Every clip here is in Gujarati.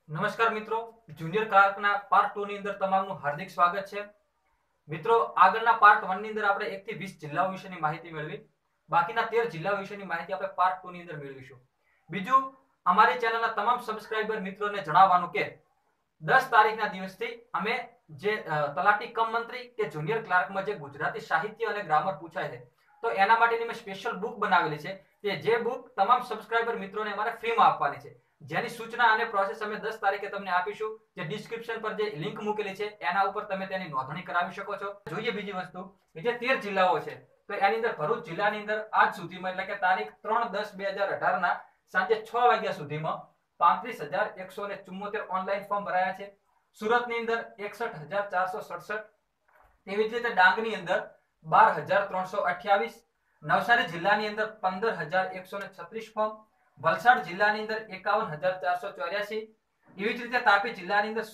નમસ્કાર મિત્રો, જુનિયર ક્લાર્કના પાર્ટ 2 ની અંદર તમામનું હાર્દિક સ્વાગત છે. મિત્રો, આગળના પાર્ટ 1 ની અંદર આપણે 1 થી 20 જિલ્લાઓ વિશેની માહિતી મેળવી. બાકીના 13 જિલ્લાઓ વિશેની માહિતી આપણે પાર્ટ 2 ની અંદર મેળવીશું. બીજું, અમારી ચેનલના તમામ સબસ્ક્રાઇબર મિત્રોને જણાવવાનું કે 10 તારીખના દિવસથી અમે જે તલાટી કમ મંત્રી કે જુનિયર ક્લાર્કમાં જે ગુજરાતી સાહિત્ય અને ગ્રામર પૂછાય છે, તો એના માટેની મેં સ્પેશિયલ બુક બનાવેલી છે. કે જે બુક તમામ સબસ્ક્રાઇબર મિત્રોને અમારે ફ્રીમાં આપવાની છે, જેની સૂચના અને પ્રોસેસ અમે 10 તારીખે તમને આપીશું. જે ડિસ્ક્રિપ્શન પર જે લિંક મૂકેલી છે એના ઉપર તમે તેની નોંધણી કરાવી શકો છો. જોઈએ બીજી વસ્તુ કે જે 13 જિલ્લાઓ છે, તો એની અંદર ભરૂચ જિલ્લાની અંદર આજ સુધીમાં એટલે કે તારીખ 3/10/2018 ના સાંજે 6 વાગ્યા સુધીમાં 35,174 ઓનલાઈન ફોર્મ ભરાયા છે. સુરતની અંદર 61,467, તેવી જ રીતે ડાંગની અંદર 12,328, નવસારી જિલ્લાની અંદર 15,136 ફોર્મ, વલસાડ જિલ્લાની અંદર 51,484, એવી જ રીતે તાપી જિલ્લાની અંદર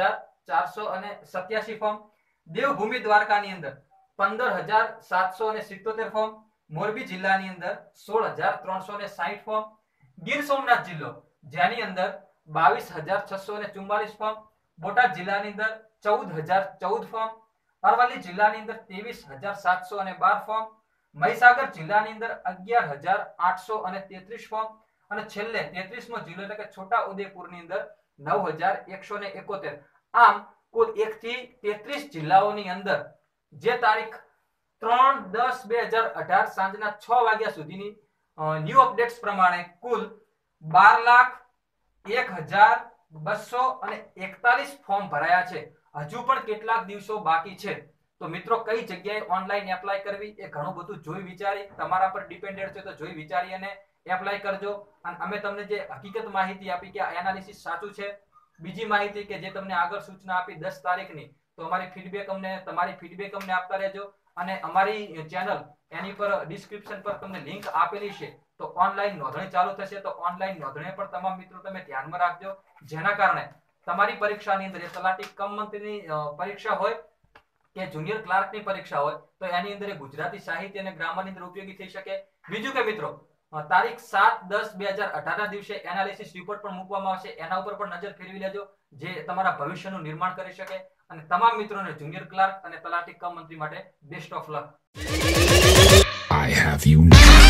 16,487 ફોર્મ, દેવભૂમિ દ્વારકાની અંદર 15,777 ફોર્મ, મોરબી જિલ્લાની અંદર 16,360 ફોર્મ, ગીર સોમનાથ જિલ્લો જેની અંદર 22,644 ફોર્મ, બોટાદ જિલ્લાની અંદર 14,014 ફોર્મ, અરવલ્લી જિલ્લાની અંદર 23,712 ફોર્મ, મહીસાગર જિલ્લાની અંદર 11,833 ફોર્મ અને છેલ્લે 33મો જિલ્લો એટલે કે છોટા ઉદેપુરની અંદર 9,171. આમ કુલ 1 થી 33 જિલ્લાઓની અંદર જે તારીખ 3/10/2018 સાંજના 6 વાગ્યા સુધીની ન્યૂ અપડેટ્સ પ્રમાણે કુલ 12,01,241 ફોર્મ ભરાયા છે. હજુ પણ કેટલાક દિવસો બાકી છે. તો મિત્રો, કઈ જગ્યાએ ઓનલાઈન એપ્લાય કરવી એ ઘણું બધું જોઈ વિચારી, તમારા પર ડિપેન્ડેડ છે, તો જોઈ વિચારી અને એપ્લાય કરજો. અને અમે તમને જે હકીકત માહિતી આપી કે આ એનાલિસિસ સાચું છે, બીજી માહિતી કે જે તમને આગળ સૂચના આપી 10 તારીખની, તો તમારી ફીડબેક અમને આપતા રહેજો. અને અમારી ચેનલ એની પર ડિસ્ક્રિપ્શન પર તમને લિંક આપેલી છે, તો ઓનલાઈન નોંધણી ચાલુ થશે, તો ઓનલાઈન નોંધણી પણ તમામ મિત્રો તમે ધ્યાનમાં રાખજો, જેના કારણે તમારી પરીક્ષાની અંદર તલાટી કમ મંત્રીની પરીક્ષા હોય કે જુનિયર ક્લાર્કની પરીક્ષા હોય, તો એની અંદર ગુજરાતી સાહિત્ય અને ગ્રામરની અંદર ઉપયોગી થઈ શકે. બીજું કે મિત્રો, તારીખ 7/10/2018 ના દિવસે એનાલિસિસ રિપોર્ટ પણ મૂકવામાં આવશે, એના ઉપર પણ નજર ફેરવી લેજો, જે તમારા ભવિષ્યનું નિર્માણ કરી શકે. અને તમામ મિત્રોને જુનિયર ક્લાર્ક અને તલાટી કમ મંત્રી માટે best of luck. I have you now.